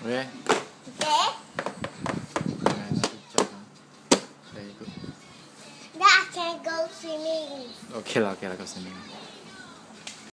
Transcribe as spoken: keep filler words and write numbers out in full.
Okay. Okay. Nice, good job. Huh? Very good. Now I can go swimming. Okay lah, okay lah, go swimming.